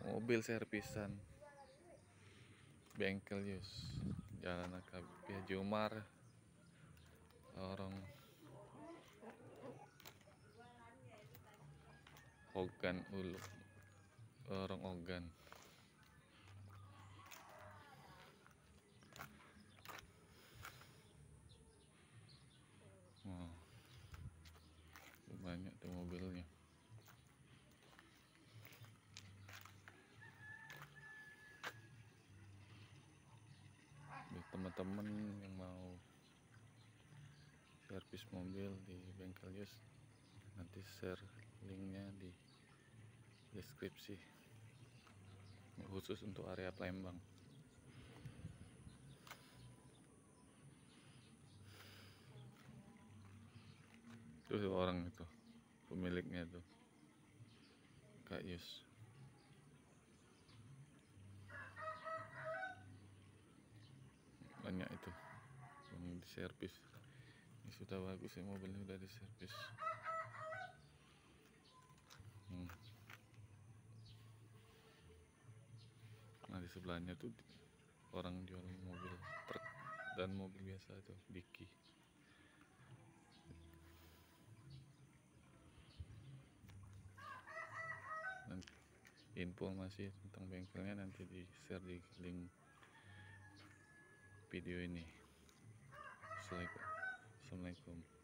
Mobil servisan bengkel Yus, Jalan AKBP Haji Umar, lorong Ogan Ulu, lorong Ogan. Oh, banyak tuh mobilnya. Teman-teman yang mau servis mobil di bengkel Yus, nanti share linknya di deskripsi, khusus untuk area Palembang. Itu orang itu pemiliknya tuh, Kak Yus. Banyak itu yang diservis. Ini sudah bagus ya, mobilnya sudah diservis. Nah di sebelahnya tuh orang jual mobil truk dan mobil biasa tuh, Diki. Nanti informasi tentang bengkelnya nanti di share di link video ini. Assalamualaikum.